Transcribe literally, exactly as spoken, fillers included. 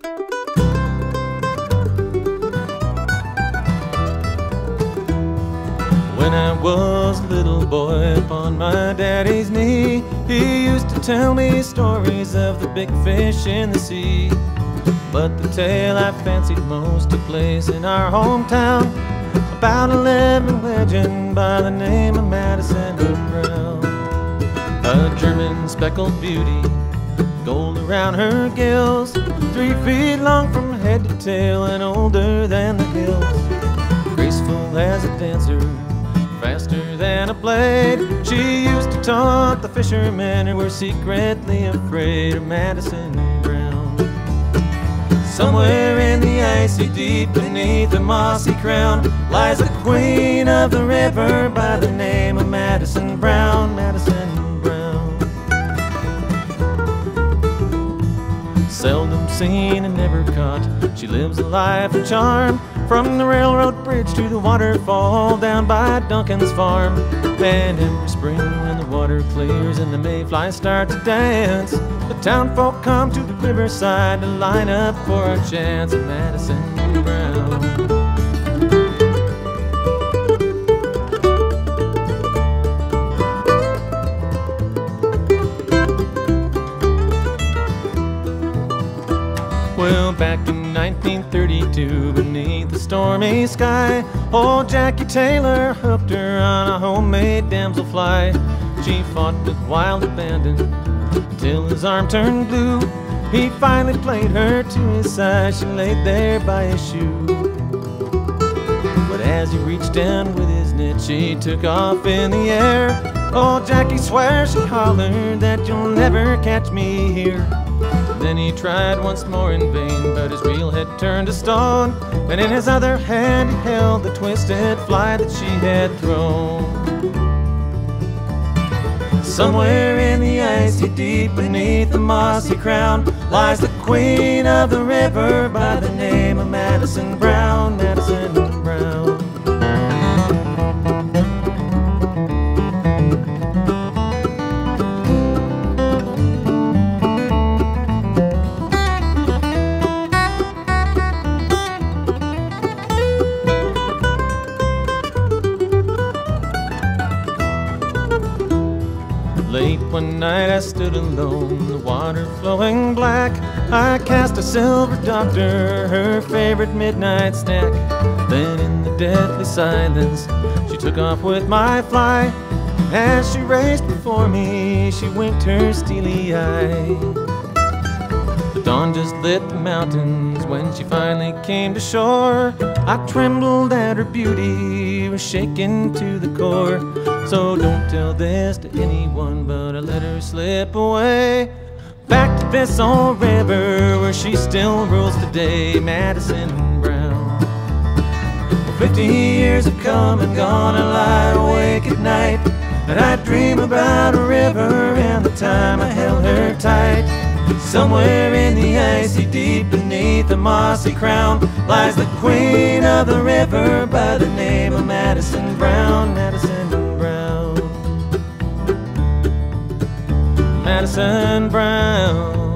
When I was a little boy upon my daddy's knee, he used to tell me stories of the big fish in the sea. But the tale I fancied most took place in our hometown, about a living legend by the name of Madison Brown. A German speckled beauty, gold around her gills, three feet long from head to tail and older than the hills. Graceful as a dancer, faster than a blade, she used to taunt the fishermen who were secretly afraid of Madison Brown. Somewhere in the icy deep beneath the mossy crown lies the queen of the river by the name of Madison Brown, Madison Brown. Seldom seen and never caught, she lives a life of charm, from the railroad bridge to the waterfall down by Duncan's farm. And every spring when the water clears and the mayflies start to dance, the town folk come to the riverside to line up for a chance at Madison Brown. Well, back in nineteen thirty-two, beneath the stormy sky, old Jackie Taylor hooked her on a homemade damselfly. She fought with wild abandon till his arm turned blue. He finally played her to his side, she laid there by his shoe. But as he reached down with his net, she took off in the air. Old Jackie swears she hollered that you'll never catch me here. Then he tried once more in vain, but his reel had turned to stone, and in his other hand he held the twisted fly that she had thrown. Somewhere in the icy deep beneath the mossy crown lies the queen of the river by the name of Madison Brown, Madison Brown. Late one night I stood alone, the water flowing black. I cast a silver doctor, her favorite midnight snack. Then in the deathly silence, she took off with my fly. As she raced before me, she winked her steely eye. The dawn just lit the mountains when she finally came to shore. I trembled at her beauty, was shaken to the core. So don't tell this to anyone, but I let her slip away, back to this old river where she still rules today, Madison Brown. Fifty years have come and gone, I lie awake at night, and I dream about a river and the time I held her tight. Somewhere in the icy deep beneath the mossy crown lies the queen of the river by the name of Madison Brown, Madison Brown, Madison Brown.